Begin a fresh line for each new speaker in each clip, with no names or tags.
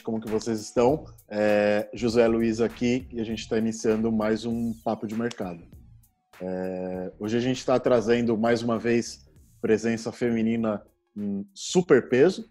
gente, como que vocês estão? José Luiz aqui e a gente está iniciando mais um Papo de Mercado. Hoje a gente está trazendo mais uma vez presença feminina em super peso.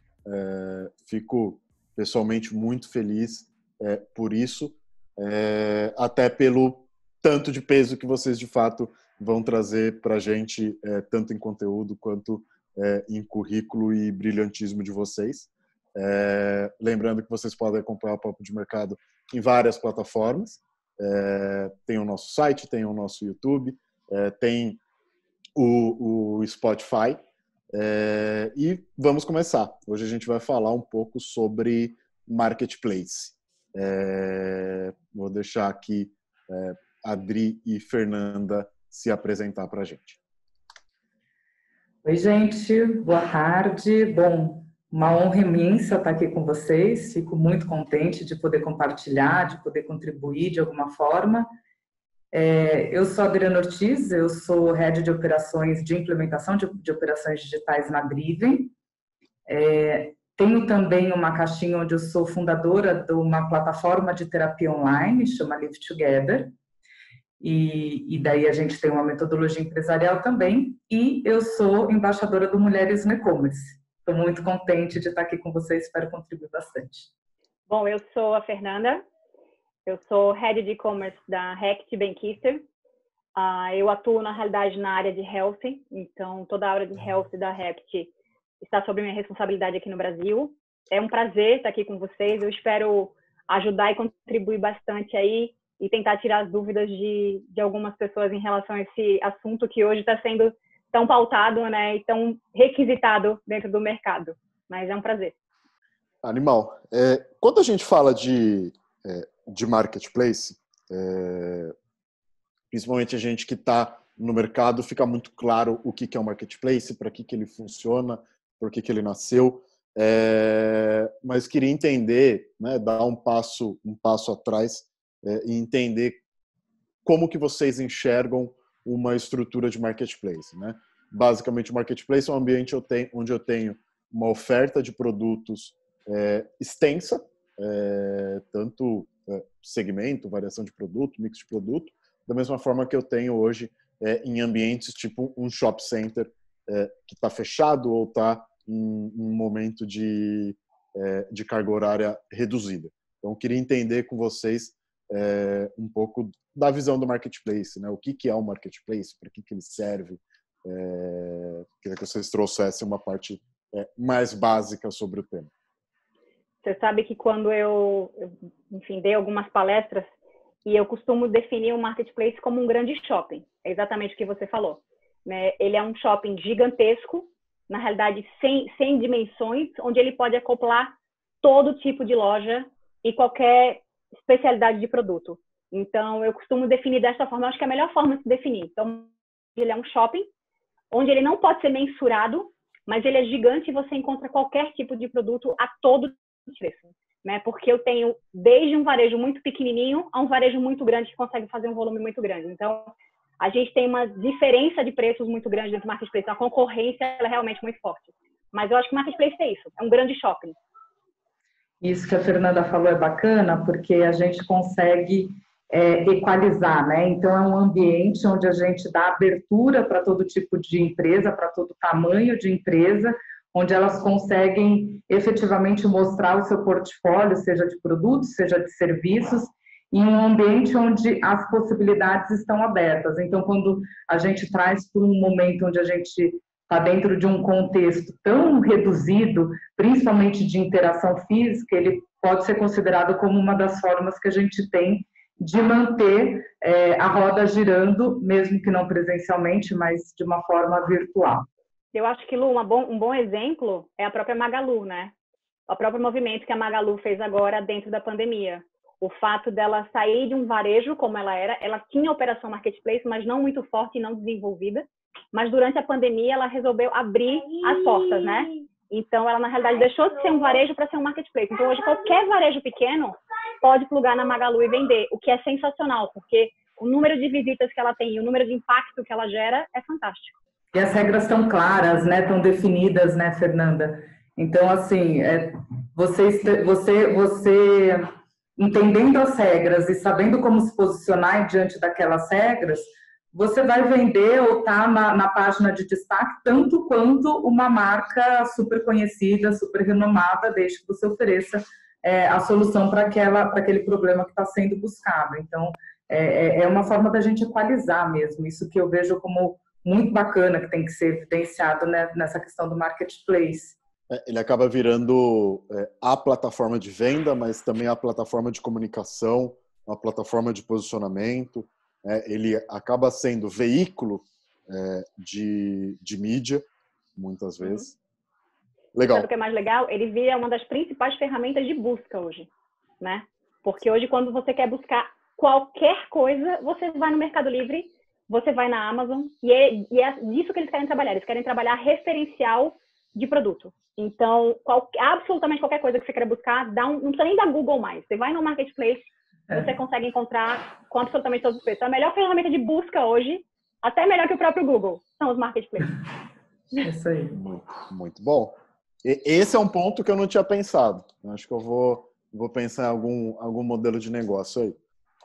Fico pessoalmente muito feliz por isso, até pelo tanto de peso que vocês de fato vão trazer para a gente, tanto em conteúdo quanto em currículo e brilhantismo de vocês. Lembrando que vocês podem acompanhar o Papo de Mercado em várias plataformas. Tem o nosso site, tem o nosso YouTube, tem o Spotify. E vamos começar. Hoje a gente vai falar um pouco sobre Marketplace. Vou deixar aqui Adri e Fernanda se apresentar para a gente.
Oi, gente. Boa tarde. Bom, uma honra imensa estar aqui com vocês. Fico muito contente de poder compartilhar, de poder contribuir de alguma forma. Eu sou a Adriana Ortiz, eu sou Head de Operações de Implementação de Operações Digitais na Driven. Tenho também uma caixinha onde eu sou fundadora de uma plataforma de terapia online, chama Live Together. E daí a gente tem uma metodologia empresarial também, e eu sou embaixadora do Mulheres no E-Commerce. Estou muito contente de estar aqui com vocês, espero contribuir bastante.
Bom, eu sou a Fernanda, eu sou Head de E-Commerce da Rect Benkister. Eu atuo, na realidade, na área de Health, então toda a área de Health da Rect está sob minha responsabilidade aqui no Brasil. É um prazer estar aqui com vocês, eu espero ajudar e contribuir bastante aí, e tentar tirar as dúvidas de algumas pessoas em relação a esse assunto que hoje está sendo tão pautado, né, e tão requisitado dentro do mercado. Mas é um prazer.
Animal. Quando a gente fala de marketplace, principalmente a gente que está no mercado, fica muito claro o que é um marketplace, para que ele funciona, por que ele nasceu. Mas queria entender, né, dar um passo atrás, e entender como que vocês enxergam uma estrutura de marketplace, né? Basicamente, o marketplace é um ambiente onde eu tenho uma oferta de produtos extensa, tanto segmento, variação de produto, mix de produto, da mesma forma que eu tenho hoje em ambientes tipo um shopping center que está fechado ou está em um momento de carga horária reduzida. Então, eu queria entender com vocês um pouco da visão do marketplace, né? O que é um marketplace, para que ele serve. Queria que vocês trouxessem uma parte mais básica sobre o tema.
Você sabe que quando eu dei algumas palestras, e eu costumo definir o marketplace como um grande shopping, é exatamente o que você falou, né? Ele é um shopping gigantesco, na realidade sem dimensões, onde ele pode acoplar todo tipo de loja e qualquer especialidade de produto. Então, eu costumo definir dessa forma, eu acho que é a melhor forma de se definir. Então, ele é um shopping, onde ele não pode ser mensurado, mas ele é gigante e você encontra qualquer tipo de produto a todo preço, né? Porque eu tenho desde um varejo muito pequenininho a um varejo muito grande que consegue fazer um volume muito grande. Então, a gente tem uma diferença de preços muito grande dentro do marketplace. A concorrência ela é realmente muito forte. Mas eu acho que o marketplace é isso, é um grande shopping.
Isso que a Fernanda falou é bacana, porque a gente consegue equalizar, né? Então, é um ambiente onde a gente dá abertura para todo tipo de empresa, para todo tamanho de empresa, onde elas conseguem efetivamente mostrar o seu portfólio, seja de produtos, seja de serviços, em um ambiente onde as possibilidades estão abertas. Então, quando a gente traz por um momento onde a gente está dentro de um contexto tão reduzido, principalmente de interação física, ele pode ser considerado como uma das formas que a gente tem de manter a roda girando, mesmo que não presencialmente, mas de uma forma virtual.
Eu acho que, Lu, um bom exemplo é a própria Magalu, né? O próprio movimento que a Magalu fez agora dentro da pandemia. O fato dela sair de um varejo como ela tinha operação marketplace, mas não muito forte e não desenvolvida. Mas durante a pandemia ela resolveu abrir as portas, né? Então ela na realidade deixou de ser um varejo para ser um marketplace. Então hoje qualquer varejo pequeno pode plugar na Magalu e vender, o que é sensacional, porque o número de visitas que ela tem e o número de impacto que ela gera é fantástico.
E as regras estão claras, né? Estão definidas, né, Fernanda? Então, assim, você entendendo as regras e sabendo como se posicionar diante daquelas regras, você vai vender ou estar na página de destaque tanto quanto uma marca super conhecida, super renomada, desde que você ofereça a solução para aquele problema que está sendo buscado. Então, é uma forma da gente equalizar mesmo, isso que eu vejo como muito bacana, que tem que ser evidenciado, né, nessa questão do marketplace.
Ele acaba virando a plataforma de venda, mas também a plataforma de comunicação, a plataforma de posicionamento. Ele acaba sendo veículo de mídia, muitas vezes. Legal.
Sabe o que é mais legal? Ele vira uma das principais ferramentas de busca hoje, né? Porque hoje, quando você quer buscar qualquer coisa, você vai no Mercado Livre, você vai na Amazon, e é disso que eles querem trabalhar. Eles querem trabalhar referencial de produto. Então, absolutamente qualquer coisa que você queira buscar, não precisa nem dar Google mais. Você vai no Marketplace, você consegue encontrar com absolutamente todos os preços. A melhor ferramenta de busca hoje, até melhor que o próprio Google, são os Marketplaces.
Isso aí.
Muito, muito bom. Esse é um ponto que eu não tinha pensado. Acho que eu vou pensar em algum modelo de negócio aí.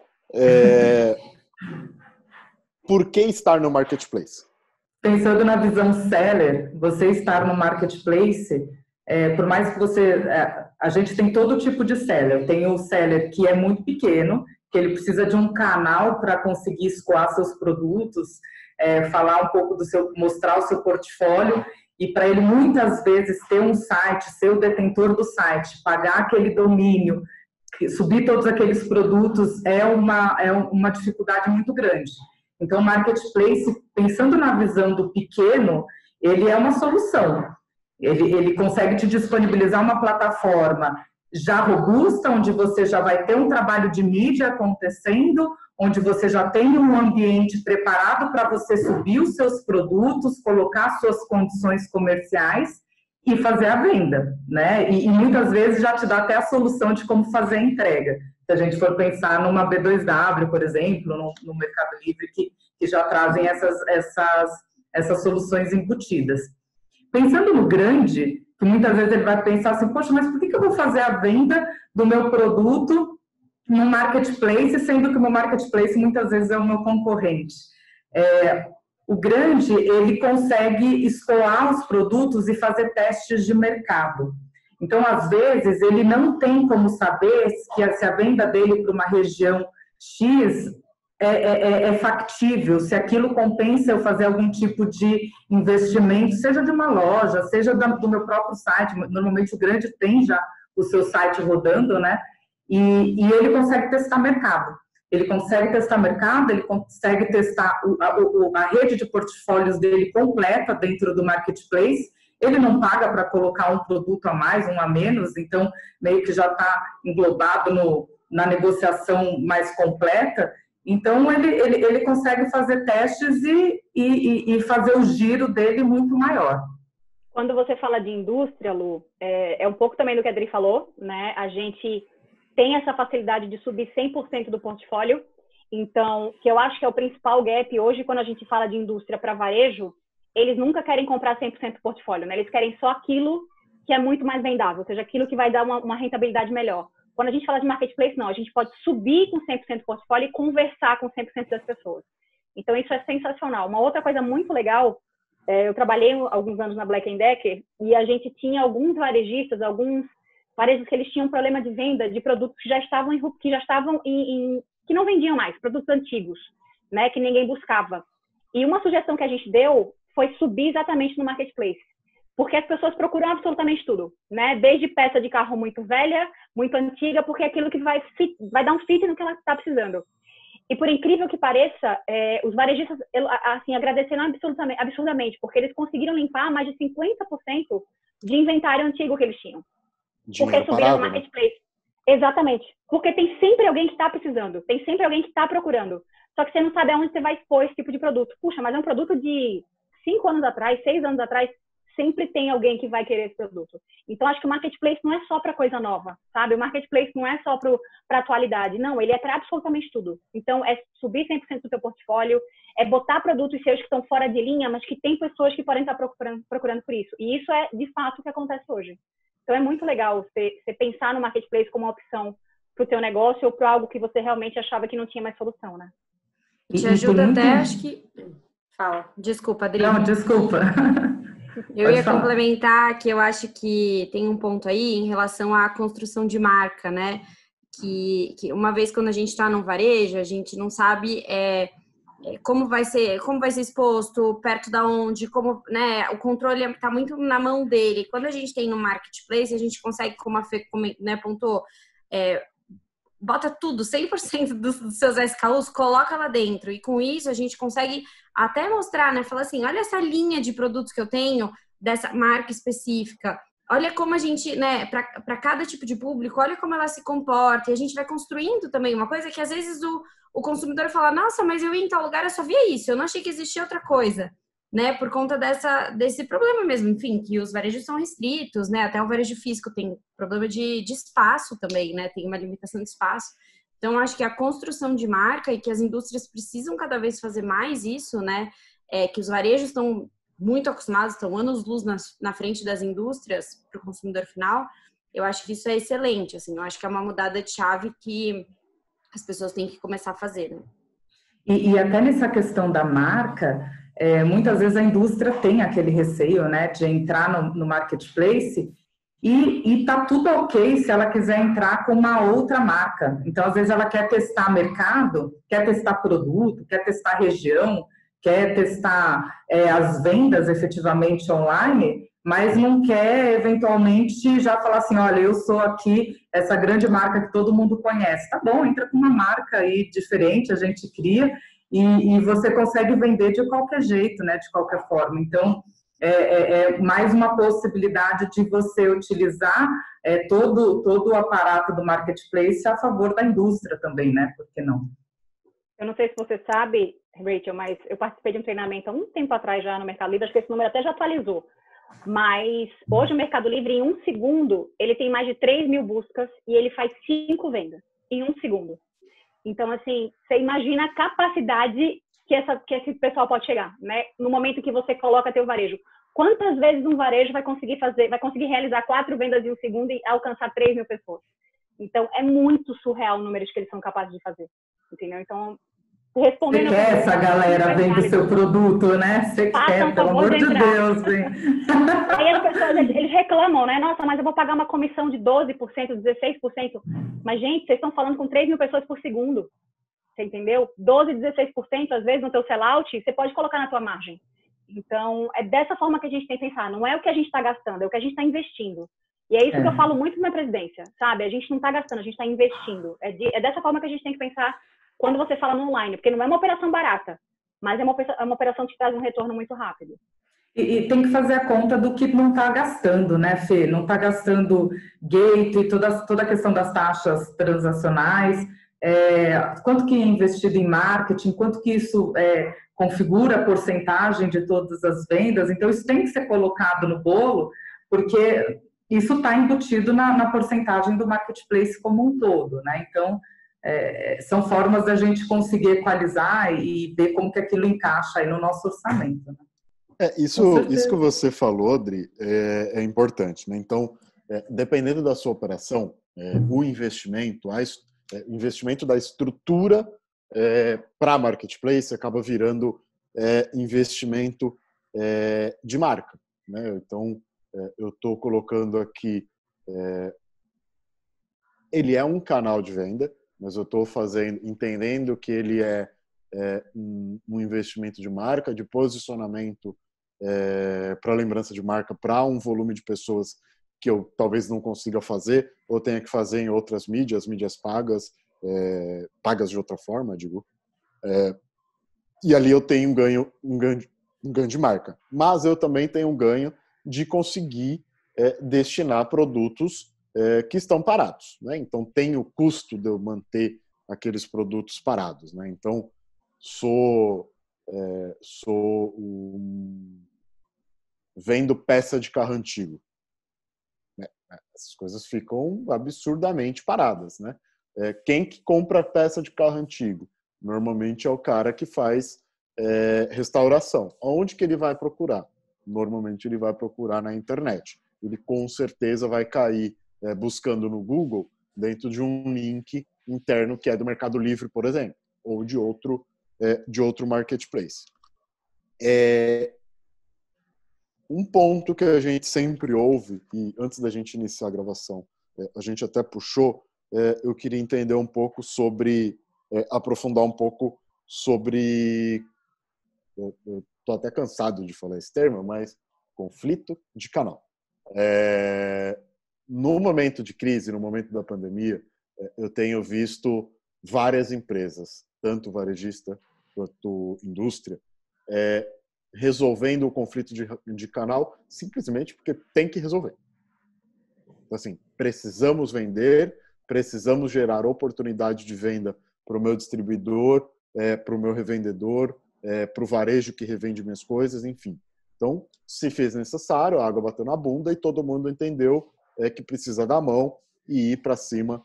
Por que estar no Marketplace?
Pensando na visão seller, você estar no Marketplace, por mais que a gente tem todo tipo de seller. Tem o seller que é muito pequeno, que ele precisa de um canal para conseguir escoar seus produtos, falar um pouco mostrar o seu portfólio, e para ele muitas vezes ter um site, ser o detentor do site, pagar aquele domínio, subir todos aqueles produtos é uma dificuldade muito grande. Então, o Marketplace, pensando na visão do pequeno, ele é uma solução. Ele consegue te disponibilizar uma plataforma já robusta, onde você já vai ter um trabalho de mídia acontecendo, onde você já tem um ambiente preparado para você subir os seus produtos, colocar suas condições comerciais e fazer a venda, né? E muitas vezes já te dá até a solução de como fazer a entrega. Se a gente for pensar numa B2W, por exemplo, no Mercado Livre, que já trazem essas soluções embutidas. Pensando no grande, que muitas vezes ele vai pensar assim, poxa, mas por que eu vou fazer a venda do meu produto no Marketplace, sendo que o meu Marketplace muitas vezes é o meu concorrente? O grande, ele consegue escoar os produtos e fazer testes de mercado. Então, às vezes, ele não tem como saber se a venda dele para uma região X é factível, se aquilo compensa eu fazer algum tipo de investimento, seja de uma loja, seja do meu próprio site. Normalmente, o grande tem já o seu site rodando, né? E ele consegue testar mercado. Ele consegue testar mercado, ele consegue testar a rede de portfólios dele completa dentro do Marketplace. Ele não paga para colocar um produto a mais, um a menos, então meio que já está englobado na negociação mais completa. Então, ele consegue fazer testes e fazer o giro dele muito maior.
Quando você fala de indústria, Lu, é um pouco também do que a Adri falou, né? A gente tem essa facilidade de subir 100% do portfólio. Então, que eu acho que é o principal gap hoje, quando a gente fala de indústria para varejo, eles nunca querem comprar 100% do portfólio, né? Eles querem só aquilo que é muito mais vendável, ou seja, aquilo que vai dar uma rentabilidade melhor. Quando a gente fala de marketplace, não, a gente pode subir com 100% do portfólio e conversar com 100% das pessoas. Então, isso é sensacional. Uma outra coisa muito legal, eu trabalhei alguns anos na Black & Decker e a gente tinha alguns varejistas, alguns varejos que eles tinham problema de venda de produtos que já estavam que não vendiam mais, produtos antigos, né, que ninguém buscava. E uma sugestão que a gente deu foi subir exatamente no marketplace, porque as pessoas procuram absolutamente tudo, né, desde peça de carro muito velha, muito antiga, porque é aquilo que vai dar um fit no que ela está precisando. E por incrível que pareça, os varejistas assim, agradeceram absurdamente, porque eles conseguiram limpar mais de 50% de inventário antigo que eles tinham. Porque subiram no marketplace. Né? Exatamente. Porque tem sempre alguém que está precisando, tem sempre alguém que está procurando. Só que você não sabe aonde você vai expor esse tipo de produto. Puxa, mas é um produto de 5 anos atrás, 6 anos atrás. sempre tem alguém que vai querer esse produto. Então, acho que o marketplace não é só para coisa nova, sabe? O marketplace não é só para atualidade, não, ele é para absolutamente tudo. Então, é subir 100% do teu portfólio, é botar produtos seus que estão fora de linha, mas que tem pessoas que podem estar procurando por isso. E isso é, de fato, o que acontece hoje. Então, é muito legal você pensar no marketplace como uma opção para o teu negócio ou para algo que você realmente achava que não tinha mais solução, né?
Te ajuda até, acho que... Fala. Desculpa, Adri.
Não, desculpa.
Eu ia complementar que eu acho que tem um ponto aí em relação à construção de marca, né? Que uma vez quando a gente está num varejo, a gente não sabe como vai ser exposto, perto da onde, como, né? O controle está muito na mão dele. Quando a gente tem no marketplace, a gente consegue, como a Fê, né, pontuou, bota tudo, 100% dos seus SKUs, coloca lá dentro. E com isso a gente consegue até mostrar, né? Falar assim, olha essa linha de produtos que eu tenho dessa marca específica. Olha como a gente, né, para cada tipo de público, olha como ela se comporta. E a gente vai construindo também uma coisa que às vezes o consumidor fala, nossa, mas eu ia em tal lugar, eu só via isso, eu não achei que existia outra coisa. Né, por conta desse problema mesmo, enfim, que os varejos são restritos, né, até o varejo físico tem problema de espaço também, né, tem uma limitação de espaço. Então, acho que a construção de marca e que as indústrias precisam cada vez fazer mais isso, né, que os varejos estão muito acostumados, estão anos-luz na frente das indústrias para o consumidor final, eu acho que isso é excelente, assim, eu acho que é uma mudada de chave que as pessoas têm que começar a fazer, né.
E até nessa questão da marca, muitas vezes a indústria tem aquele receio, né, de entrar no marketplace e tá tudo ok se ela quiser entrar com uma outra marca. Então, às vezes ela quer testar mercado, quer testar produto, quer testar região, quer testar as vendas efetivamente online, mas não quer eventualmente já falar assim, olha, eu sou aqui essa grande marca que todo mundo conhece. Tá bom, entra com uma marca aí diferente, a gente cria e você consegue vender de qualquer jeito, né, de qualquer forma. Então, mais uma possibilidade de você utilizar todo o aparato do marketplace a favor da indústria também, né, por que não?
Eu não sei se você sabe, Rachel, mas eu participei de um treinamento há um tempo atrás já no Mercado Livre, acho que esse número até já atualizou. Mas hoje o Mercado Livre, em um segundo, ele tem mais de 3 mil buscas e ele faz 5 vendas em um segundo. Então, assim, você imagina a capacidade que esse pessoal pode chegar, né? No momento que você coloca teu varejo. Quantas vezes um varejo vai conseguir realizar 4 vendas em um segundo e alcançar 3 mil pessoas? Então, é muito surreal o número que eles são capazes de fazer, entendeu? Então, respondendo...
Você quer essa galera vendo o seu produto, né? Você quer, pelo amor de Deus, hein?
Aí as pessoas, eles reclamam, né? Nossa, mas eu vou pagar uma comissão de 12%, 16%. Mas, gente, vocês estão falando com 3 mil pessoas por segundo. Você entendeu? 12%, 16%, às vezes, no teu sellout, você pode colocar na tua margem. Então, é dessa forma que a gente tem que pensar. Não é o que a gente está gastando, é o que a gente está investindo. E é isso que eu falo muito na presidência, sabe? A gente não está gastando, a gente está investindo. É dessa forma que a gente tem que pensar quando você fala no online, porque não é uma operação barata, mas é uma operação que traz um retorno muito rápido.
E tem que fazer a conta do que não está gastando, né, Fê? Não está gastando gate, toda a questão das taxas transacionais, quanto que é investido em marketing, quanto que isso configura a porcentagem de todas as vendas. Então, isso tem que ser colocado no bolo, porque isso está embutido na porcentagem do marketplace como um todo, né? Então, são formas da gente conseguir equalizar e ver como que aquilo encaixa aí no nosso orçamento, né?
Isso que você falou, Adri, é importante, né? Então, dependendo da sua operação, o investimento da estrutura para marketplace acaba virando investimento de marca, né? Então, eu estou colocando aqui, ele é um canal de venda, mas eu estou entendendo que ele é um investimento de marca, de posicionamento para lembrança de marca, para um volume de pessoas que eu talvez não consiga fazer, ou tenha que fazer em outras mídias pagas, pagas de outra forma, digo. E ali eu tenho um ganho de marca. Mas eu também tenho um ganho de conseguir destinar produtos que estão parados, né? Então tem o custo de eu manter aqueles produtos parados, né? Então sou vendo peça de carro antigo. Essas coisas ficam absurdamente paradas, né? Quem que compra peça de carro antigo? Normalmente é o cara que faz restauração. Onde que ele vai procurar? Normalmente ele vai procurar na internet. Ele com certeza vai cair buscando no Google dentro de um link interno que é do Mercado Livre, por exemplo, ou de outro marketplace. Um ponto que a gente sempre ouve, e antes da gente iniciar a gravação, a gente até puxou, eu queria entender um pouco sobre, aprofundar um pouco sobre, eu estou até cansado de falar esse termo, mas conflito de canal. No momento de crise, no momento da pandemia, eu tenho visto várias empresas, tanto varejista quanto indústria, resolvendo o conflito de canal simplesmente porque tem que resolver. Então, assim, precisamos vender, precisamos gerar oportunidade de venda para o meu distribuidor, para o meu revendedor, para o varejo que revende minhas coisas, enfim. Então, se fez necessário, a água bateu na bunda e todo mundo entendeu que precisa dar a mão e ir para cima.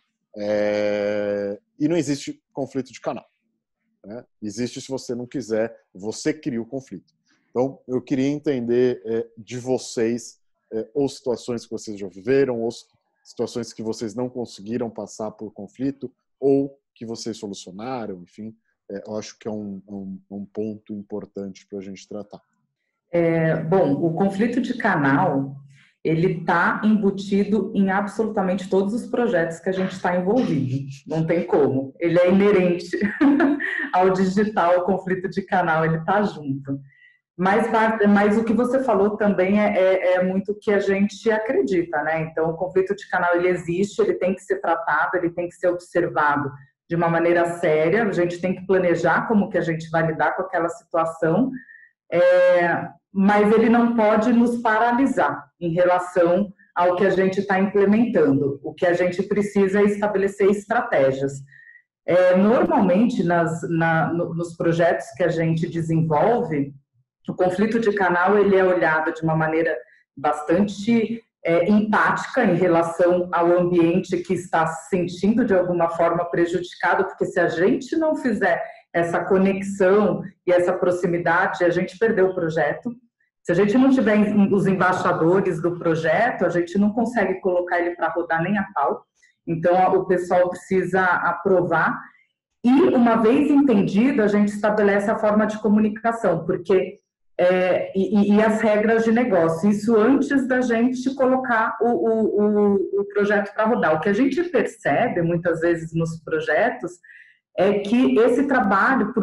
E não existe conflito de canal. Né? Existe se você não quiser, você cria o conflito. Então, eu queria entender de vocês ou situações que vocês já viveram, ou situações que vocês não conseguiram passar por conflito, ou que vocês solucionaram, enfim. Eu acho que é um ponto importante para a gente tratar.
Bom, o conflito de canal, ele está embutido em absolutamente todos os projetos que a gente está envolvido. Não tem como. Ele é inerente ao digital, o conflito de canal, ele está junto. Mas o que você falou também é muito o que a gente acredita, né? Então, o conflito de canal, ele existe, ele tem que ser tratado, ele tem que ser observado de uma maneira séria, a gente tem que planejar como que a gente vai lidar com aquela situação, mas ele não pode nos paralisar em relação ao que a gente está implementando. O que a gente precisa é estabelecer estratégias. Normalmente, nos projetos que a gente desenvolve, o conflito de canal ele é olhado de uma maneira bastante empática em relação ao ambiente que está se sentindo de alguma forma prejudicado, porque se a gente não fizer essa conexão e essa proximidade, a gente perdeu o projeto. Se a gente não tiver os embaixadores do projeto, a gente não consegue colocar ele para rodar nem a pau. Então, o pessoal precisa aprovar. E, uma vez entendido, a gente estabelece a forma de comunicação, porque e as regras de negócio, isso antes da gente colocar o projeto para rodar. O que a gente percebe, muitas vezes, nos projetos, é que esse trabalho,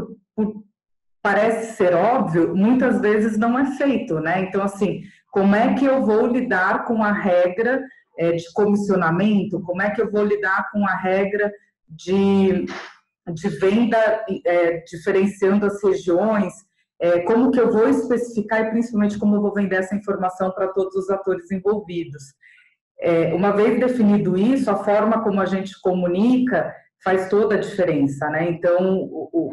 parece ser óbvio, muitas vezes não é feito, né? Então, assim, como é que eu vou lidar com a regra de comissionamento? Como é que eu vou lidar com a regra de venda, diferenciando as regiões? Como que eu vou especificar e, principalmente, como eu vou vender essa informação para todos os atores envolvidos? Uma vez definido isso, a forma como a gente comunica faz toda a diferença, né? Então,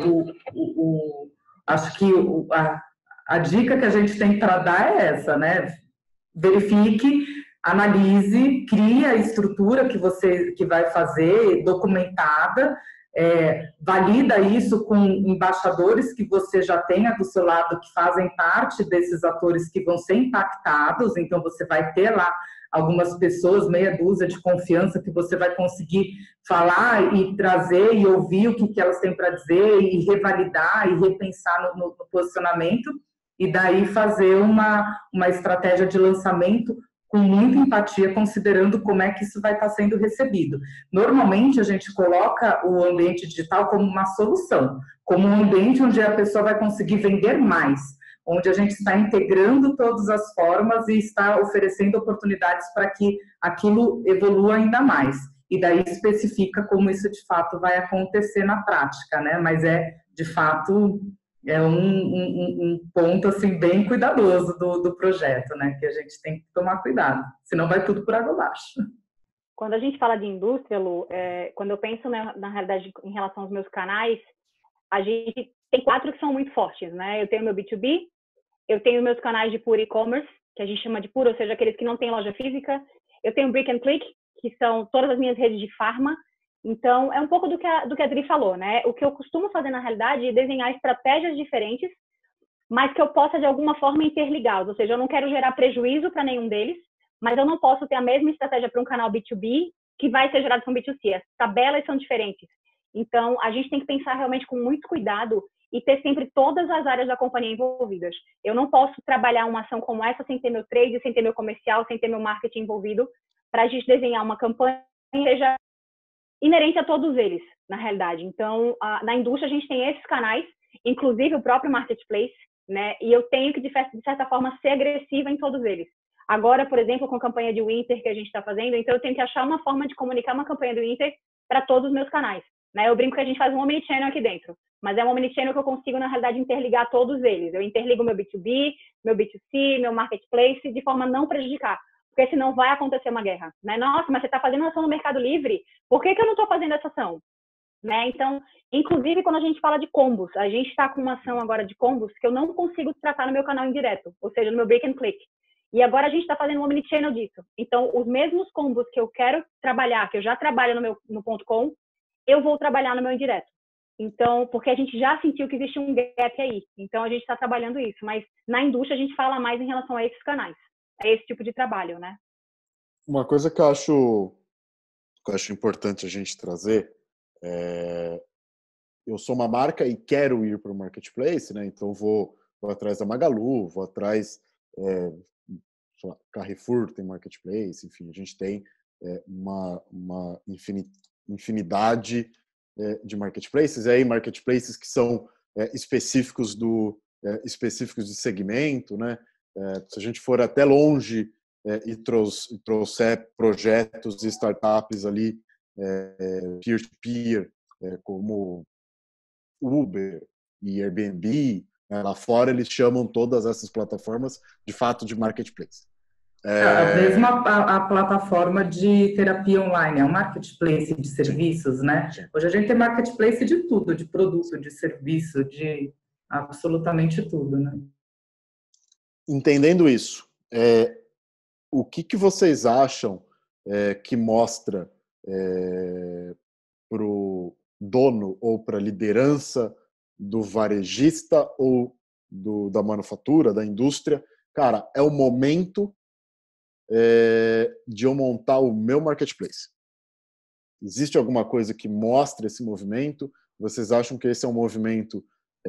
acho que a dica que a gente tem para dar é essa, né? Verifique, analise, crie a estrutura que vai fazer, documentada, valida isso com embaixadores que você já tenha do seu lado, que fazem parte desses atores que vão ser impactados, então você vai ter lá algumas pessoas, meia dúzia de confiança, que você vai conseguir falar e trazer e ouvir o que elas têm para dizer e revalidar e repensar no posicionamento, e daí fazer uma estratégia de lançamento com muita empatia, considerando como é que isso vai estar sendo recebido. Normalmente, a gente coloca o ambiente digital como uma solução, como um ambiente onde a pessoa vai conseguir vender mais, onde a gente está integrando todas as formas e está oferecendo oportunidades para que aquilo evolua ainda mais. E daí especifica como isso, de fato, vai acontecer na prática, né? Mas de fato, um ponto, assim, bem cuidadoso do projeto, né? Que a gente tem que tomar cuidado, senão vai tudo por água abaixo.
Quando a gente fala de indústria, Lu, quando eu penso na realidade em relação aos meus canais, a gente tem 4 que são muito fortes, né? Eu tenho meu B2B, Eu tenho meus canais de puro e-commerce, que a gente chama de puro, ou seja, aqueles que não têm loja física. Eu tenho Brick and Click, que são todas as minhas redes de farma. Então, é um pouco do que a Dri falou, né? O que eu costumo fazer, na realidade, é desenhar estratégias diferentes, mas que eu possa, de alguma forma, interligá-los. Ou seja, eu não quero gerar prejuízo para nenhum deles, mas eu não posso ter a mesma estratégia para um canal B2B que vai ser gerado para um B2C. As tabelas são diferentes. Então, a gente tem que pensar realmente com muito cuidado e ter sempre todas as áreas da companhia envolvidas. Eu não posso trabalhar uma ação como essa sem ter meu trade, sem ter meu comercial, sem ter meu marketing envolvido, para a gente desenhar uma campanha que seja inerente a todos eles, na realidade. Então, na indústria, a gente tem esses canais, inclusive o próprio marketplace, né? E eu tenho que, de certa forma, ser agressiva em todos eles. Agora, por exemplo, com a campanha de Winter que a gente está fazendo, então eu tenho que achar uma forma de comunicar uma campanha do Winter para todos os meus canais, né? Eu brinco que a gente faz um omnichannel aqui dentro, mas é um omnichannel que eu consigo, na realidade, interligar todos eles. Eu interligo meu B2B, meu B2C, meu marketplace, de forma a não prejudicar. Porque senão vai acontecer uma guerra, né? Nossa, mas você está fazendo ação no Mercado Livre, por que eu não estou fazendo essa ação? Né? Então, inclusive, quando a gente fala de combos, a gente está com uma ação agora de combos que eu não consigo tratar no meu canal indireto, ou seja, no meu Brick and Click. E agora a gente está fazendo um omnichannel disso. Então, os mesmos combos que eu quero trabalhar, que eu já trabalho no .com, eu vou trabalhar no meu indireto. Então, porque a gente já sentiu que existe um gap aí. Então, a gente está trabalhando isso. Mas na indústria, a gente fala mais em relação a esses canais. É esse tipo de trabalho, né?
Uma coisa que eu acho importante a gente trazer eu sou uma marca e quero ir para o marketplace, né? Então vou atrás da Magalu, vou atrás Carrefour tem marketplace, enfim, a gente tem uma infinidade de marketplaces, e aí marketplaces que são específicos de segmento, né? Se a gente for até longe e trouxer projetos e startups ali peer-to-peer, como Uber e Airbnb, lá fora eles chamam todas essas plataformas de fato de marketplace.
Mesmo a plataforma de terapia online, é um marketplace de serviços, né? Hoje a gente tem marketplace de tudo, de produto, de serviço, de absolutamente tudo, né?
Entendendo isso, o que vocês acham que mostra para o dono ou para a liderança do varejista ou da manufatura, da indústria? Cara, é o momento de eu montar o meu marketplace. Existe alguma coisa que mostre esse movimento? Vocês acham que esse é um movimento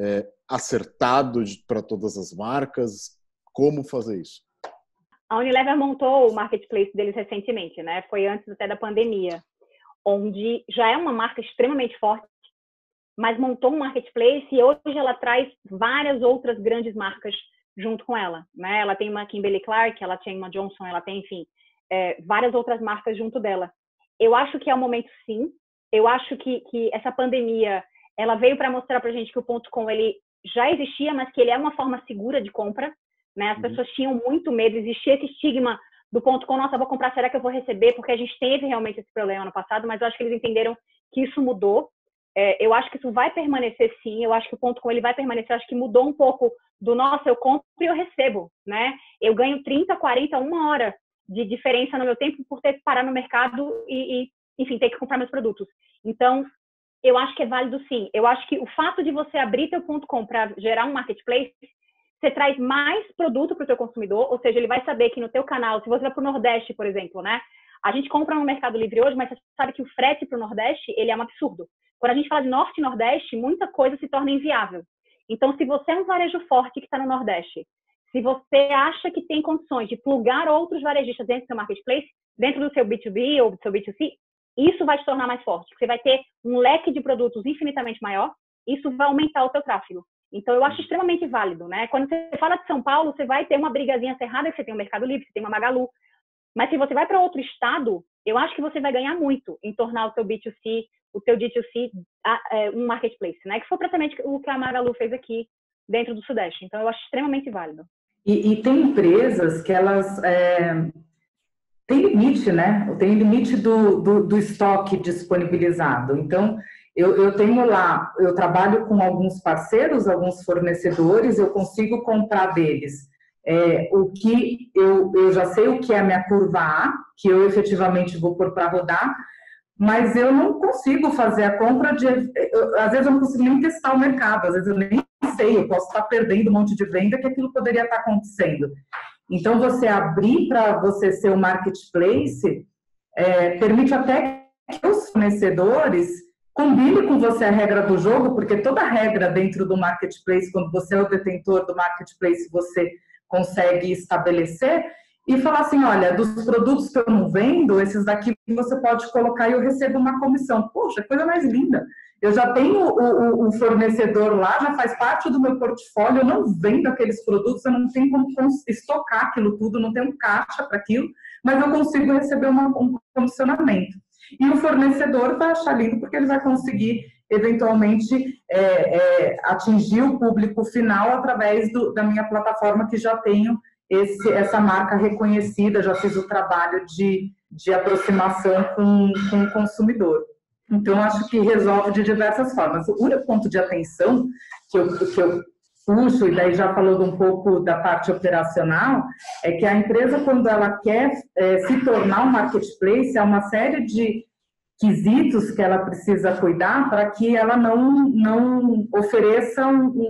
acertado para todas as marcas? Como fazer isso?
A Unilever montou o marketplace deles recentemente, né? Foi antes até da pandemia, onde já é uma marca extremamente forte, mas montou um marketplace e hoje ela traz várias outras grandes marcas junto com ela, né? Ela tem uma Kimberly-Clark, ela tem uma Johnson, ela tem, enfim, várias outras marcas junto dela. Eu acho que é o momento, sim. Eu acho que essa pandemia, ela veio para mostrar para a gente que o .com, ele já existia, mas que ele é uma forma segura de compra, né? As pessoas tinham muito medo, existia esse estigma do .com, nossa, eu vou comprar, será que eu vou receber? Porque a gente teve realmente esse problema no passado, mas eu acho que eles entenderam que isso mudou. Eu acho que isso vai permanecer, sim. Eu acho que o .com ele vai permanecer. Eu acho que mudou um pouco do nossa, eu compro e eu recebo, né? Eu ganho 30, 40, uma hora de diferença no meu tempo por ter que parar no mercado e enfim, ter que comprar meus produtos. Então, eu acho que é válido, sim. Eu acho que o fato de você abrir teu .com para gerar um marketplace, você traz mais produto para o teu consumidor, ou seja, ele vai saber que no teu canal, se você vai para o Nordeste, por exemplo, né? A gente compra no Mercado Livre hoje, mas você sabe que o frete para o Nordeste, ele é um absurdo. Quando a gente fala de Norte e Nordeste, muita coisa se torna inviável. Então, se você é um varejo forte que está no Nordeste, se você acha que tem condições de plugar outros varejistas dentro do seu marketplace, dentro do seu B2B ou do seu B2C, isso vai te tornar mais forte. Você vai ter um leque de produtos infinitamente maior, isso vai aumentar o seu tráfego. Então, eu acho extremamente válido, né? Quando você fala de São Paulo, você vai ter uma brigazinha cerrada, que você tem o Mercado Livre, você tem uma Magalu. Mas se você vai para outro estado, eu acho que você vai ganhar muito em tornar o seu B2C, o teu D2C, um marketplace, né? Que foi praticamente o que a Magalu fez aqui dentro do Sudeste. Então, eu acho extremamente válido.
E tem empresas que elas têm limite, né? Tem limite do estoque disponibilizado. Então, Eu tenho lá, eu trabalho com alguns parceiros, alguns fornecedores, eu consigo comprar deles o que eu já sei o que é a minha curva A, que eu efetivamente vou pôr para rodar, mas eu não consigo fazer a compra às vezes eu não consigo nem testar o mercado, às vezes eu nem sei, eu posso estar perdendo um monte de venda que aquilo poderia estar acontecendo. Então, você abrir para você ser um marketplace permite até que os fornecedores combinem com você a regra do jogo, porque toda regra dentro do marketplace, quando você é o detentor do marketplace, você consegue estabelecer e falar assim, olha, dos produtos que eu não vendo, esses daqui você pode colocar e eu recebo uma comissão. Poxa, coisa mais linda. Eu já tenho o fornecedor lá, já faz parte do meu portfólio, eu não vendo aqueles produtos, eu não tenho como estocar aquilo tudo, não tenho caixa para aquilo, mas eu consigo receber um comissionamento. E o fornecedor vai achar lindo porque ele vai conseguir, eventualmente, atingir o público final através da minha plataforma, que já tenho essa marca reconhecida, já fiz o trabalho de aproximação com o consumidor. Então, acho que resolve de diversas formas. O único ponto de atenção que eu puxo, e daí já falando um pouco da parte operacional, é que a empresa, quando ela quer se tornar um marketplace, há uma série de quesitos que ela precisa cuidar para que ela não ofereça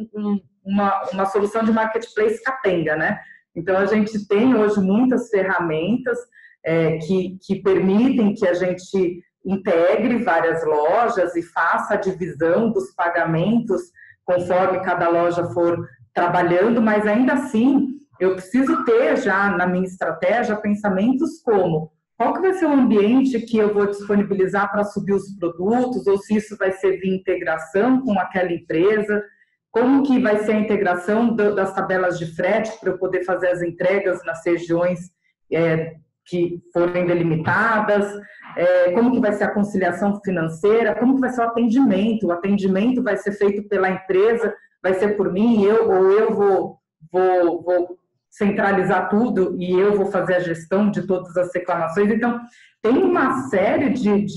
uma solução de marketplace capenga, né? Então, a gente tem hoje muitas ferramentas que permitem que a gente integre várias lojas e faça a divisão dos pagamentos conforme cada loja for trabalhando, mas ainda assim eu preciso ter já na minha estratégia pensamentos como qual que vai ser o ambiente que eu vou disponibilizar para subir os produtos, ou se isso vai ser via integração com aquela empresa, como que vai ser a integração das tabelas de frete para eu poder fazer as entregas nas regiões que forem delimitadas, como que vai ser a conciliação financeira, como que vai ser o atendimento vai ser feito pela empresa, vai ser por mim, eu vou centralizar tudo e eu vou fazer a gestão de todas as reclamações. Então, tem uma série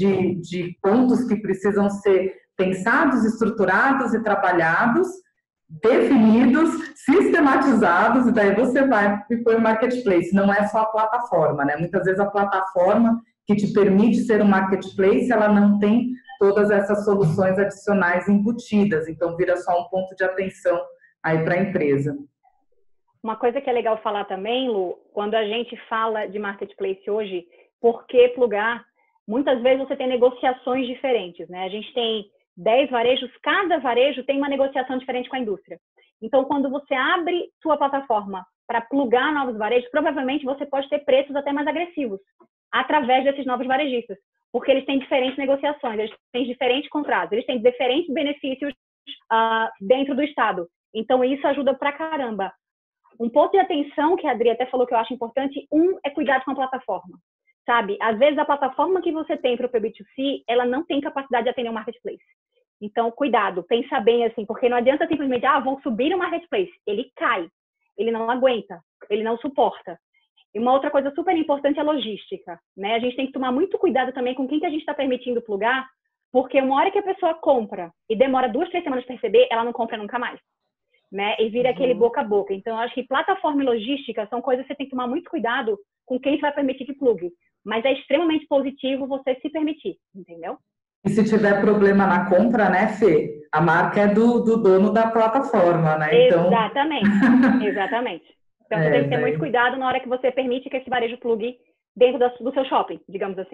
de pontos que precisam ser pensados, estruturados e trabalhados, definidos, sistematizados, e daí você vai e põe o marketplace. Não é só a plataforma, né? Muitas vezes a plataforma que te permite ser um marketplace, ela não tem todas essas soluções adicionais embutidas, então vira só um ponto de atenção aí para a empresa.
Uma coisa que é legal falar também, Lu, quando a gente fala de marketplace hoje, por que plugar? Muitas vezes você tem negociações diferentes, né? A gente tem 10 varejos, cada varejo tem uma negociação diferente com a indústria. Então, quando você abre sua plataforma para plugar novos varejos, provavelmente você pode ter preços até mais agressivos através desses novos varejistas, porque eles têm diferentes negociações, eles têm diferentes contratos, eles têm diferentes benefícios dentro do estado. Então, isso ajuda pra caramba. Um ponto de atenção que a Adri até falou que eu acho importante, é cuidado com a plataforma. Sabe? Às vezes, a plataforma que você tem para o B2C, ela não tem capacidade de atender um marketplace. Então, cuidado, pensa bem assim, porque não adianta simplesmente, vou subir no marketplace. Ele cai, ele não aguenta, ele não suporta. E uma outra coisa super importante é a logística, né? A gente tem que tomar muito cuidado também com quem que a gente está permitindo plugar, porque uma hora que a pessoa compra e demora 2, 3 semanas para receber, ela não compra nunca mais, né? E vira aquele boca a boca. Então, eu acho que plataforma e logística são coisas que você tem que tomar muito cuidado com quem você vai permitir que plugue. Mas é extremamente positivo você se permitir, entendeu?
E se tiver problema na compra, né, Fê? A marca é do dono da plataforma, né? Então...
Exatamente, exatamente. Então, você tem que ter muito cuidado na hora que você permite que esse varejo plugue dentro do seu shopping, digamos assim.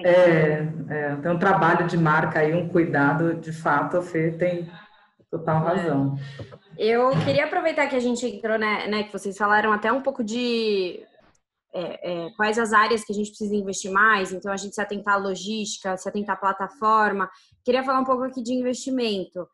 Tem um trabalho de marca aí, um cuidado, de fato, a Fê tem total razão.
Eu queria aproveitar que a gente entrou, né, que vocês falaram até um pouco de quais as áreas que a gente precisa investir mais, então a gente se atentar à logística, se atentar à plataforma. Queria falar um pouco aqui de investimento.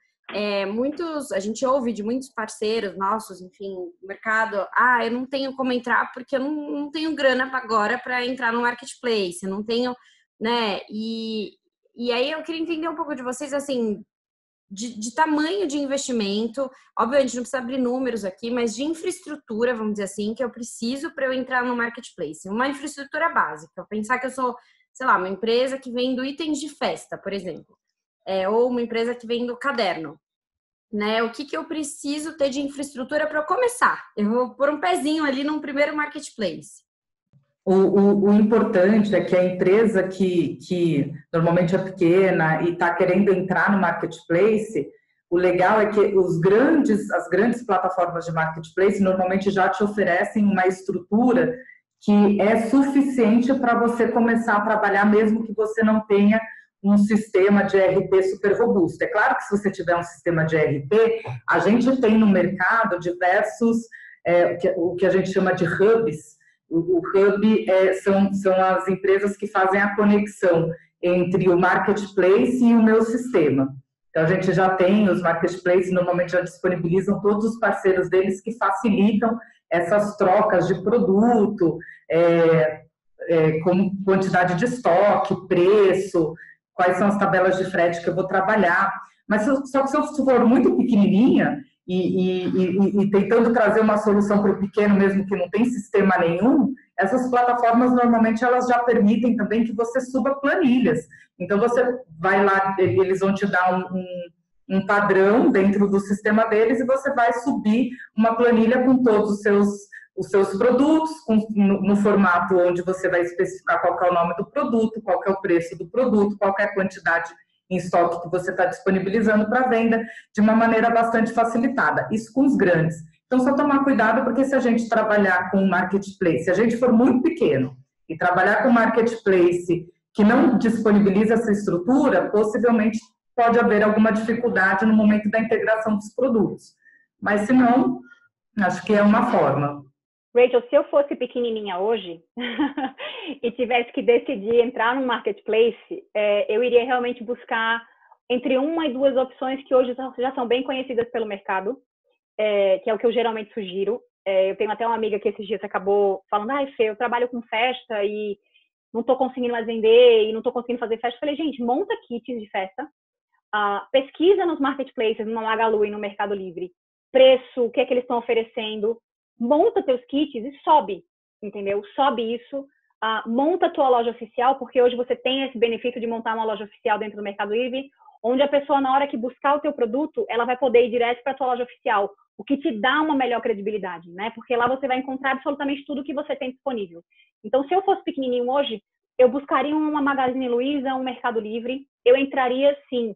A gente ouve de muitos parceiros nossos, enfim, no mercado, eu não tenho como entrar porque eu não tenho grana agora para entrar no marketplace, eu não tenho, né, e aí eu queria entender um pouco de vocês, assim, de tamanho de investimento, obviamente não precisa abrir números aqui, mas de infraestrutura, vamos dizer assim, que eu preciso para eu entrar no marketplace. Uma infraestrutura básica, pensar que eu sou, sei lá, uma empresa que vende itens de festa, por exemplo. ou uma empresa que vende caderno, né? O que eu preciso ter de infraestrutura para eu começar? Eu vou pôr um pezinho ali num primeiro marketplace.
O importante é que a empresa que normalmente é pequena e está querendo entrar no marketplace, o legal é que as grandes plataformas de marketplace normalmente já te oferecem uma estrutura que é suficiente para você começar a trabalhar, mesmo que você não tenha um sistema de ERP super robusto. É claro que se você tiver um sistema de ERP, a gente tem no mercado diversos, o que a gente chama de hubs. O hub são as empresas que fazem a conexão entre o marketplace e o meu sistema. Então, a gente já tem, os marketplaces normalmente já disponibilizam todos os parceiros deles que facilitam essas trocas de produto, como quantidade de estoque, preço, quais são as tabelas de frete que eu vou trabalhar. Mas só que se eu for muito pequenininha e tentando trazer uma solução para o pequeno, mesmo que não tem sistema nenhum, essas plataformas normalmente elas já permitem também que você suba planilhas. Então você vai lá, eles vão te dar um padrão dentro do sistema deles e você vai subir uma planilha com todos os seus produtos, no formato onde você vai especificar qual que é o nome do produto, qual que é o preço do produto, qual que é a quantidade em estoque que você está disponibilizando para venda, de uma maneira bastante facilitada. Isso com os grandes. Então, só tomar cuidado, porque se a gente trabalhar com marketplace, se a gente for muito pequeno e trabalhar com marketplace que não disponibiliza essa estrutura, possivelmente pode haver alguma dificuldade no momento da integração dos produtos. Mas, se não, acho que é uma forma.
Rachel, se eu fosse pequenininha hoje e tivesse que decidir entrar no marketplace, eu iria realmente buscar entre uma e duas opções que hoje já são bem conhecidas pelo mercado, que é o que eu geralmente sugiro. Eu tenho até uma amiga que esses dias acabou falando, Fê, eu trabalho com festa e não estou conseguindo mais vender e não estou conseguindo fazer festa. Eu falei, gente, monta kits de festa, pesquisa nos marketplaces, no Magalu e no Mercado Livre, preço, o que é que eles estão oferecendo, monta teus kits e sobe, entendeu? Sobe isso, monta tua loja oficial, porque hoje você tem esse benefício de montar uma loja oficial dentro do Mercado Livre, onde a pessoa, na hora que buscar o teu produto, ela vai poder ir direto para a tua loja oficial, o que te dá uma melhor credibilidade, né? Porque lá você vai encontrar absolutamente tudo que você tem disponível. Então, se eu fosse pequenininho hoje, eu buscaria uma Magazine Luiza, um Mercado Livre, eu entraria, sim,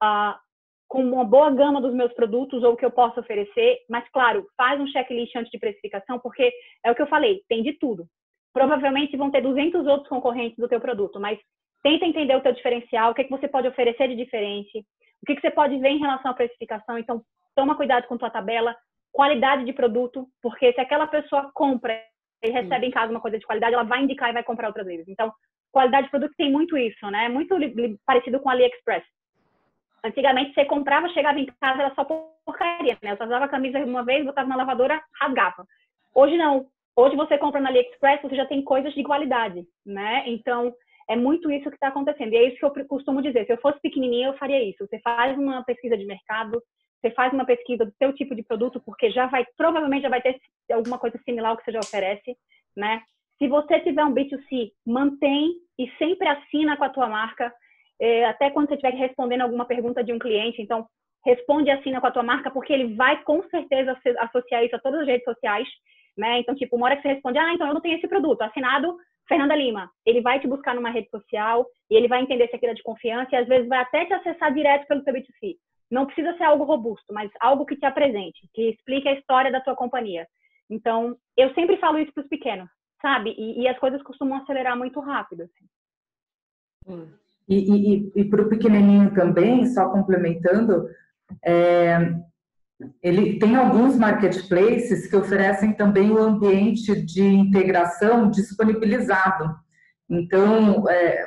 com uma boa gama dos meus produtos ou o que eu posso oferecer, mas, claro, faz um checklist antes de precificação, porque é o que eu falei, tem de tudo. Provavelmente vão ter 200 outros concorrentes do teu produto, mas tenta entender o teu diferencial, o que você pode oferecer de diferente, o que você pode ver em relação à precificação. Então, toma cuidado com tua tabela, qualidade de produto, porque se aquela pessoa compra e recebe em casa uma coisa de qualidade, ela vai indicar e vai comprar outras vezes. Então, qualidade de produto tem muito isso, né? Muito parecido com a AliExpress. Antigamente, você comprava, chegava em casa, era só porcaria, né? Você usava a camisa uma vez, botava na lavadora, rasgava. Hoje não. Hoje você compra na AliExpress, você já tem coisas de qualidade, né? Então, é muito isso que está acontecendo. E é isso que eu costumo dizer. Se eu fosse pequenininha, eu faria isso. Você faz uma pesquisa de mercado, você faz uma pesquisa do seu tipo de produto, porque provavelmente já vai ter alguma coisa similar ao que você já oferece, né? Se você tiver um B2C, mantém e sempre assina com a tua marca, até quando você estiver respondendo alguma pergunta de um cliente, então responde e assina com a tua marca, porque ele vai com certeza associar isso a todas as redes sociais, né? Então, tipo, uma hora que você responde, então eu não tenho esse produto, assinado Fernanda Lima, ele vai te buscar numa rede social e ele vai entender se aquilo é de confiança e às vezes vai até te acessar direto pelo teu B2C. Não precisa ser algo robusto, mas algo que te apresente, que explique a história da tua companhia. Então, eu sempre falo isso para os pequenos, sabe? E as coisas costumam acelerar muito rápido. Assim.
E para o pequenininho também, só complementando, ele tem alguns marketplaces que oferecem também o ambiente de integração disponibilizado. Então,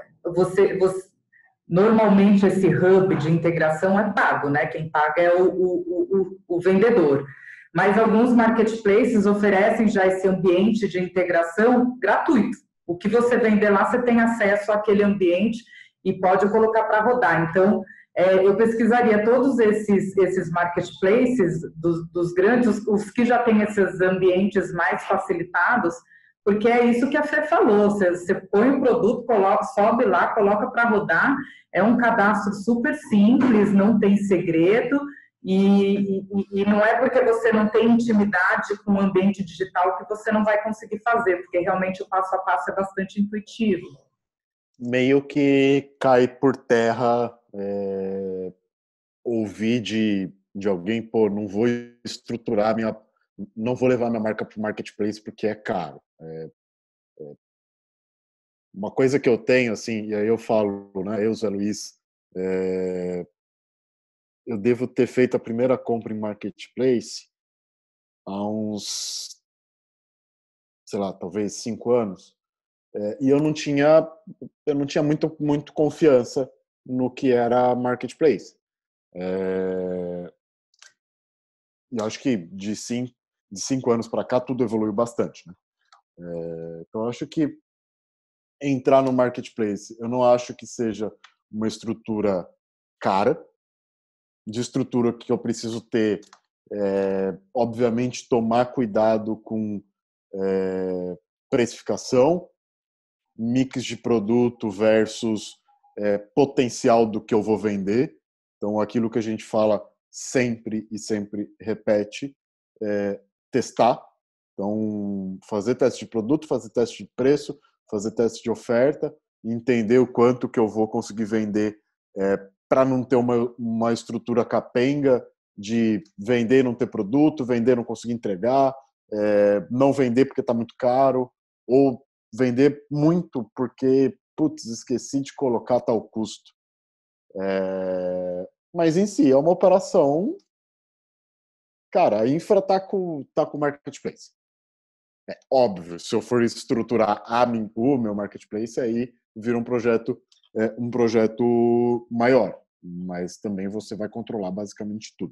normalmente esse hub de integração é pago, né? Quem paga é o vendedor. Mas alguns marketplaces oferecem já esse ambiente de integração gratuito. O que você vender lá, você tem acesso àquele ambiente e pode colocar para rodar. Então, eu pesquisaria todos esses marketplaces dos grandes, os que já têm esses ambientes mais facilitados, porque é isso que a Fê falou, você põe o produto, sobe lá, coloca para rodar, é um cadastro super simples, não tem segredo, e não é porque você não tem intimidade com o ambiente digital que você não vai conseguir fazer, porque realmente o passo a passo é bastante intuitivo.
Meio que cai por terra ouvir de alguém, pô, não vou estruturar não vou levar minha marca para o marketplace porque é caro. Uma coisa que eu tenho, assim, e aí eu falo, né, eu, Zé Luiz, eu devo ter feito a primeira compra em marketplace há uns, sei lá, talvez 5 anos, e eu não tinha muito confiança no que era marketplace. E eu acho que de 5 anos para cá tudo evoluiu bastante, né? Então eu acho que entrar no marketplace, eu não acho que seja uma estrutura cara, de estrutura que eu preciso ter, obviamente tomar cuidado com precificação, mix de produto versus potencial do que eu vou vender. Então, aquilo que a gente fala sempre e sempre repete, testar. Então, fazer teste de produto, fazer teste de preço, fazer teste de oferta, entender o quanto que eu vou conseguir vender para não ter uma estrutura capenga de vender e não ter produto, vender e não conseguir entregar, não vender porque está muito caro, ou vender muito porque, putz, esqueci de colocar tal custo. Mas em si, é uma operação. Cara, a infra tá com o marketplace. É óbvio, se eu for estruturar o meu marketplace, aí vira um projeto maior. Mas também você vai controlar basicamente tudo.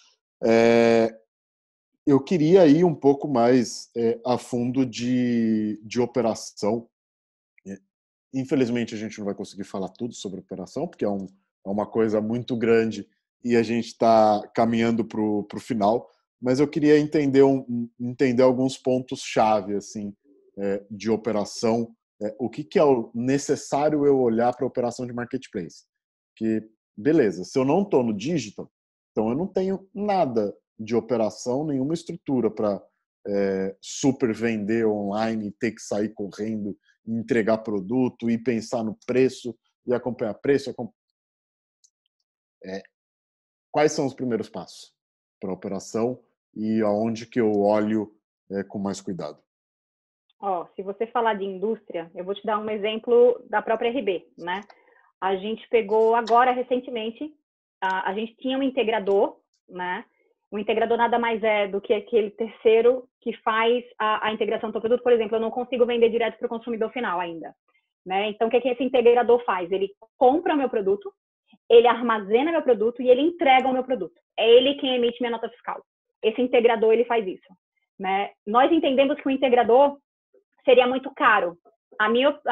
Eu queria ir um pouco mais a fundo de operação. Infelizmente, a gente não vai conseguir falar tudo sobre operação, porque é uma coisa muito grande e a gente está caminhando para o final. Mas eu queria entender alguns pontos-chave assim, de operação. O que é necessário eu olhar para a operação de marketplace? Que, beleza, se eu não estou no digital, então eu não tenho nada de operação, nenhuma estrutura para super vender online e ter que sair correndo, entregar produto e pensar no preço e acompanhar preço. Quais são os primeiros passos para a operação e aonde que eu olho com mais cuidado?
Se você falar de indústria, eu vou te dar um exemplo da própria RB, né? A gente pegou agora, recentemente, a gente tinha um integrador, né? O integrador nada mais é do que aquele terceiro que faz a integração do produto. Por exemplo, eu não consigo vender direto para o consumidor final ainda, né? Então, o que esse integrador faz? Ele compra o meu produto, ele armazena meu produto e ele entrega o meu produto. É ele quem emite minha nota fiscal. Esse integrador, ele faz isso, né? Nós entendemos que o integrador seria muito caro. A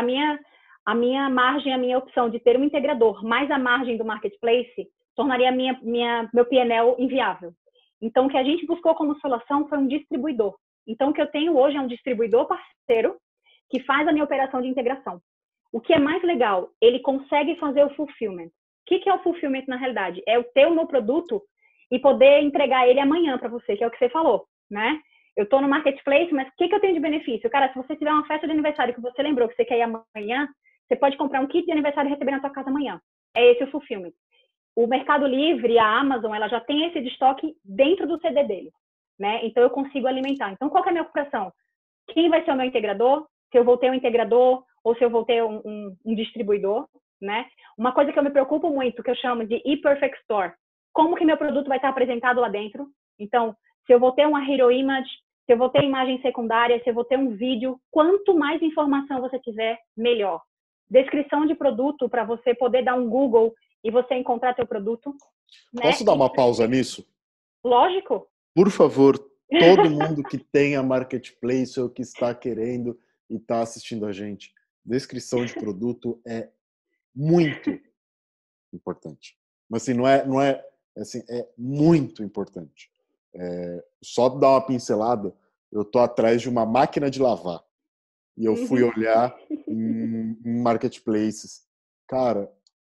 minha margem, a minha opção de ter um integrador mais a margem do marketplace tornaria meu P&L inviável. Então, o que a gente buscou como solução foi um distribuidor. Então, o que eu tenho hoje é um distribuidor parceiro que faz a minha operação de integração. O que é mais legal, ele consegue fazer o fulfillment. O que é o fulfillment na realidade? É eu ter o meu produto e poder entregar ele amanhã para você, que é o que você falou, né? Eu estou no marketplace, mas o que eu tenho de benefício? Cara, se você tiver uma festa de aniversário que você lembrou que você quer ir amanhã, você pode comprar um kit de aniversário e receber na sua casa amanhã. É esse o fulfillment. O Mercado Livre, a Amazon, ela já tem esse de estoque dentro do CD dele, né? Então, eu consigo alimentar. Então, qual que é a minha operação? Quem vai ser o meu integrador? Se eu vou ter um integrador ou se eu vou ter um distribuidor, né? Uma coisa que eu me preocupo muito, que eu chamo de e-perfect store. Como que meu produto vai estar apresentado lá dentro? Então, se eu vou ter uma hero image, se eu vou ter imagem secundária, se eu vou ter um vídeo, quanto mais informação você tiver, melhor. Descrição de produto para você poder dar um Google e você encontrar teu produto. Né?
Posso dar uma pausa nisso?
Lógico.
Por favor, todo mundo que tenha marketplace ou que está querendo e está assistindo a gente, descrição de produto é muito importante. Mas assim, não é assim, é muito importante. Só dar uma pincelada, eu tô atrás de uma máquina de lavar. e eu fui olhar em marketplaces. Cara,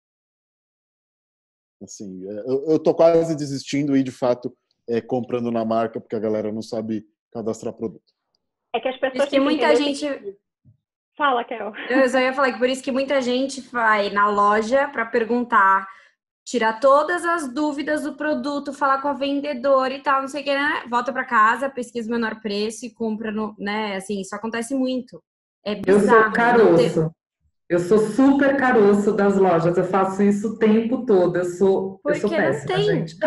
assim, eu tô quase desistindo e, de fato, comprando na marca, porque a galera não sabe cadastrar produto.
É que as pessoas
Acho que muita gente...
Fala, Carol.
Eu só ia falar que por isso que muita gente vai na loja para perguntar, tirar todas as dúvidas do produto, falar com a vendedora e tal, não sei o que, né? Volta para casa, pesquisa o menor preço e compra, né? Assim, isso acontece muito. É bizarro.
Eu sou caroço. Eu sou super caroço das lojas. Eu faço isso o tempo todo. Eu sou
Porque
péssima,
não tem.
gente.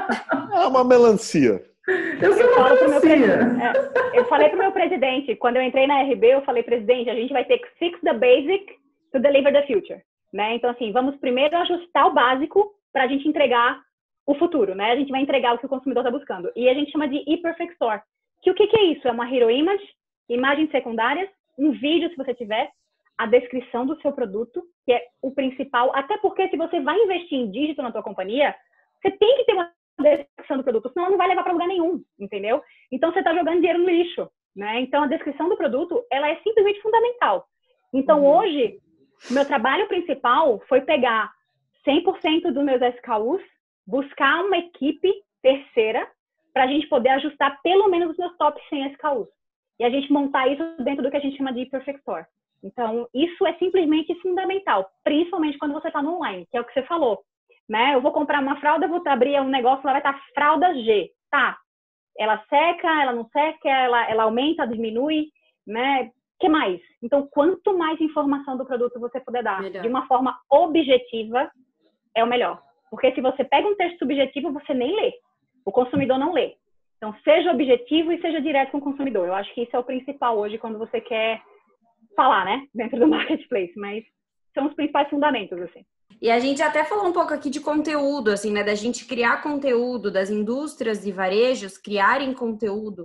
É uma melancia.
Eu falo pro meu
eu falei pro meu presidente, quando eu entrei na RB, eu falei, presidente, a gente vai ter que fix the basic to deliver the future, né? Então, assim, vamos primeiro ajustar o básico para a gente entregar o futuro, né? A gente vai entregar o que o consumidor está buscando. E a gente chama de e-perfect store. Que o que é isso? É uma hero image, imagens secundárias, um vídeo, se você tiver, a descrição do seu produto, que é o principal, até porque se você vai investir em digital na tua companhia, você tem que ter uma descrição do produto, senão não vai levar para lugar nenhum, entendeu? Então, você está jogando dinheiro no lixo, né? Então, a descrição do produto, ela é simplesmente fundamental. Então, hoje, meu trabalho principal foi pegar 100% dos meus SKUs, buscar uma equipe terceira para a gente poder ajustar pelo menos os meus top 100 SKUs. E a gente montar isso dentro do que a gente chama de Perfect Store. Então, isso é simplesmente fundamental, principalmente quando você está no online, que é o que você falou. Né? Eu vou comprar uma fralda, vou abrir um negócio, lá vai estar fralda G. Tá, ela seca, ela não seca, ela aumenta, diminui, né? O que mais? Então, quanto mais informação do produto você puder dar de uma forma objetiva, é o melhor. Porque se você pega um texto subjetivo, você nem lê. O consumidor não lê. Então, seja objetivo e seja direto com o consumidor. Eu acho que isso é o principal hoje quando você quer falar, né? Dentro do marketplace. Mas são os principais fundamentos, assim.
E a gente até falou um pouco aqui de conteúdo, assim, né? Da gente criar conteúdo, das indústrias e varejos criarem conteúdo.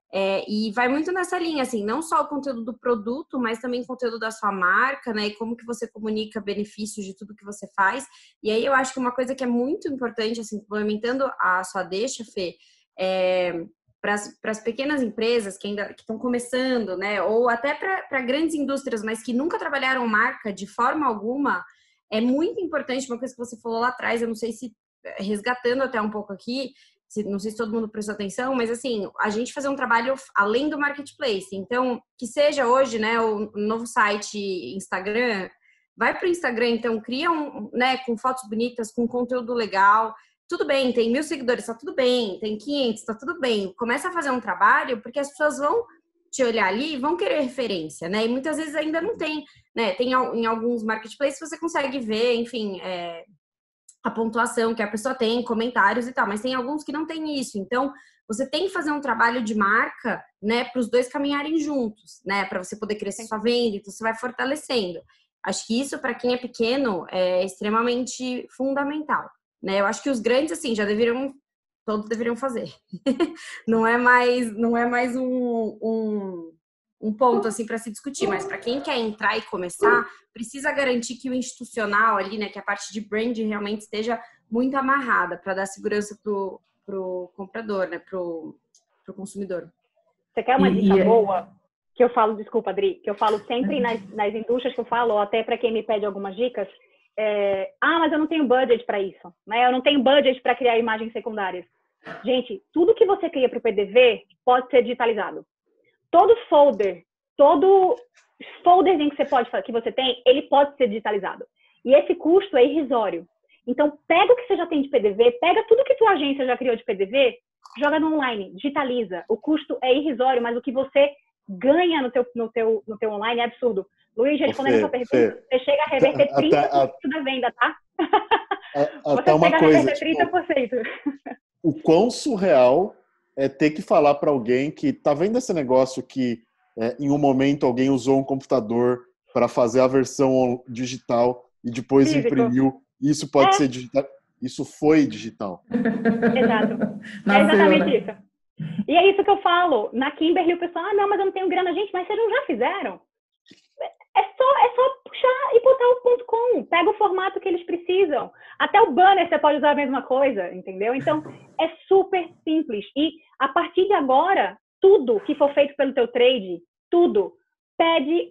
E vai muito nessa linha, assim, não só o conteúdo do produto, mas também o conteúdo da sua marca, né? E como que você comunica benefícios de tudo que você faz. E aí eu acho que uma coisa que é muito importante, assim, complementando a sua deixa, Fê, para as pequenas empresas que ainda estão começando, né? Ou até para grandes indústrias, mas que nunca trabalharam marca de forma alguma. É muito importante, uma coisa que você falou lá atrás, eu não sei se, resgatando até um pouco aqui, não sei se todo mundo prestou atenção, mas assim, a gente fazer um trabalho além do marketplace. Então, que seja hoje, né, o novo site Instagram, vai para o Instagram, então, cria né, com fotos bonitas, com conteúdo legal. Tudo bem, tem 1.000 seguidores, tá tudo bem, tem 500, tá tudo bem. Começa a fazer um trabalho, porque as pessoas vão te olhar ali e vão querer referência, né? E muitas vezes ainda não tem, né? Tem em alguns marketplaces você consegue ver, enfim, a pontuação que a pessoa tem, comentários e tal, mas tem alguns que não tem isso. Então, você tem que fazer um trabalho de marca, né, para os dois caminharem juntos, né? Para você poder crescer sua venda, então você vai fortalecendo. Acho que isso, para quem é pequeno, é extremamente fundamental, né? Eu acho que os grandes, assim, todos deveriam fazer. Não é mais um ponto assim para se discutir, mas para quem quer entrar e começar, precisa garantir que o institucional ali, né, que a parte de brand realmente esteja muito amarrada para dar segurança pro comprador, né, pro consumidor.
Você quer uma dica boa? Que eu falo, desculpa, Adri, que eu falo sempre nas indústrias que eu falo, ou até para quem me pede algumas dicas, mas eu não tenho budget para isso, né? Eu não tenho budget para criar imagens secundárias. Gente, tudo que você cria para o PDV pode ser digitalizado. Todo folderzinho que você tem, ele pode ser digitalizado. E esse custo é irrisório. Então, pega o que você já tem de PDV, pega tudo que tua agência já criou de PDV, joga no online, digitaliza. O custo é irrisório, mas o que você ganha no teu online é absurdo. Luiz, respondendo a sua pergunta, você chega a reverter 30% da venda, tá?
Até uma coisa,
30%.
O quão surreal é ter que falar para alguém que tá vendo esse negócio que em um momento alguém usou um computador para fazer a versão digital e depois imprimiu. Isso pode ser digital. Isso foi digital.
Exato. É exatamente isso. E é isso que eu falo. Na Kimberly o pessoal, não, mas eu não tenho grana. Gente, mas vocês não já fizeram? É só puxar e botar o .com. Pega o formato que eles precisam. Até o banner você pode usar a mesma coisa, entendeu? Então, é super simples. E, a partir de agora, tudo que for feito pelo teu trade, tudo, pede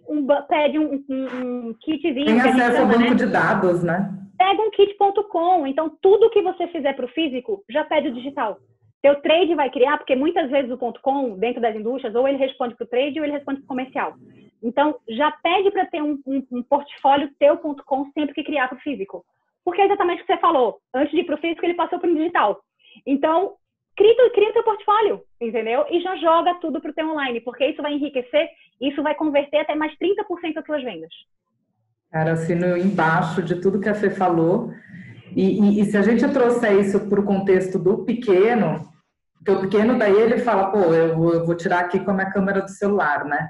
um kitzinho.
Tem acesso ao banco
né?
de dados, né?
Pega um kit.com. Então, tudo que você fizer para o físico, já pede o digital. Seu trade vai criar, porque muitas vezes o .com, dentro das indústrias, ou ele responde para o trade ou ele responde para o comercial. Então, já pede para ter um portfólio teu.com sempre que criar para o físico. Porque é exatamente o que você falou. Antes de ir para o físico, ele passou para o digital. Então, cria teu portfólio, entendeu? E já joga tudo para o teu online, porque isso vai enriquecer, isso vai converter até mais 30% das suas vendas.
Cara, assino embaixo de tudo que a Fê falou. E se a gente trouxer isso para o contexto do pequeno, porque o pequeno daí ele fala, pô, eu vou tirar aqui com a minha câmera do celular, né?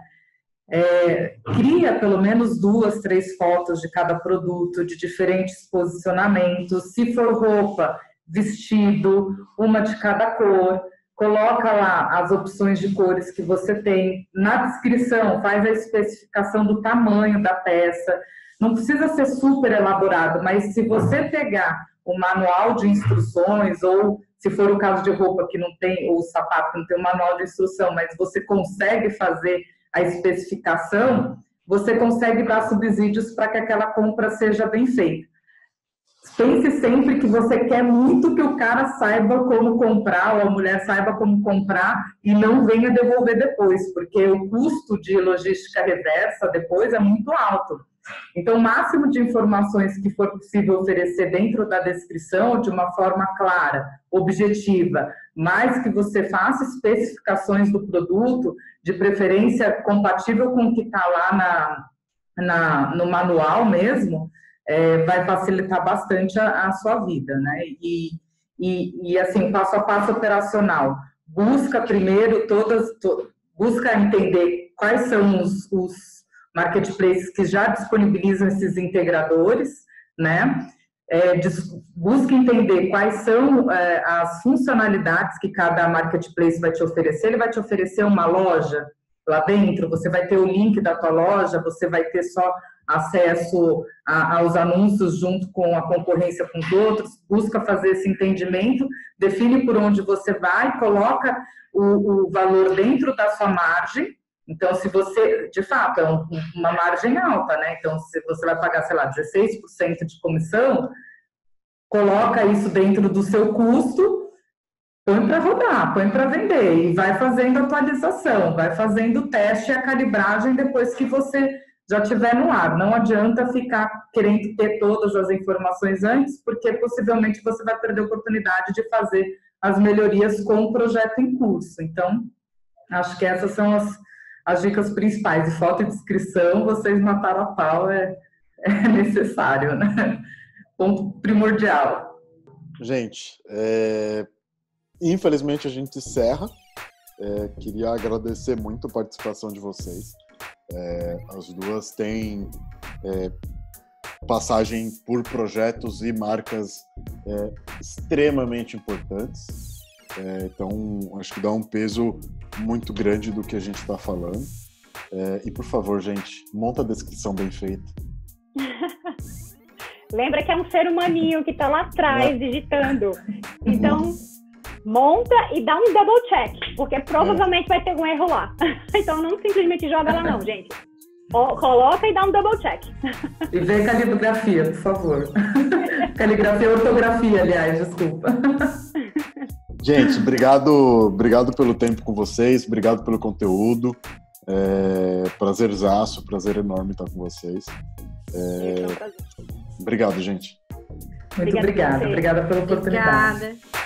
Cria pelo menos 2, 3 fotos de cada produto, de diferentes posicionamentos. Se for roupa, vestido, uma de cada cor, coloca lá as opções de cores que você tem. Na descrição, faz a especificação do tamanho da peça. Não precisa ser super elaborado, mas se você pegar o manual de instruções, ou se for o caso de roupa que não tem, ou sapato que não tem o manual de instrução, mas você consegue fazer a especificação, você consegue dar subsídios para que aquela compra seja bem feita. Pense sempre que você quer muito que o cara saiba como comprar, ou a mulher saiba como comprar, e não venha devolver depois, porque o custo de logística reversa depois é muito alto. Então, o máximo de informações que for possível oferecer dentro da descrição, de uma forma clara, objetiva, mas que você faça especificações do produto, de preferência compatível com o que está lá no manual mesmo, vai facilitar bastante a sua vida, né? E assim, passo a passo operacional. Busca primeiro busca entender quais são os marketplaces que já disponibilizam esses integradores, né? Busca entender quais são as funcionalidades que cada marketplace vai te oferecer. Ele vai te oferecer uma loja lá dentro, você vai ter o link da tua loja, você vai ter só acesso aos anúncios junto com a concorrência com os outros. Busca fazer esse entendimento, define por onde você vai, coloca o valor dentro da sua margem. Então, se você, de fato, é uma margem alta, né? Então, se você vai pagar, sei lá, 16% de comissão, coloca isso dentro do seu custo, põe para rodar, põe para vender e vai fazendo atualização, vai fazendo o teste e a calibragem depois que você já estiver no ar. Não adianta ficar querendo ter todas as informações antes, porque possivelmente você vai perder a oportunidade de fazer as melhorias com o projeto em curso. Então, acho que essas são as dicas principais. E foto e descrição, vocês mataram a pau, é necessário, né? Ponto primordial.
Gente, infelizmente a gente encerra. Queria agradecer muito a participação de vocês. As duas têm passagem por projetos e marcas extremamente importantes. Então, acho que dá um peso muito grande do que a gente está falando. E, por favor, gente, monta a descrição bem feita.
Lembra que é um ser humaninho que está lá atrás digitando. Então, monta e dá um double check, porque provavelmente vai ter algum erro lá. Então, não simplesmente joga lá não, gente. Coloca e dá um double check.
E vê caligrafia, por favor. Caligrafia, ortografia, aliás, desculpa.
Gente, obrigado pelo tempo com vocês, obrigado pelo conteúdo. Prazerzaço, prazer enorme estar com vocês.
É um prazer.
Obrigado, gente.
Muito obrigada pela oportunidade.
Obrigada.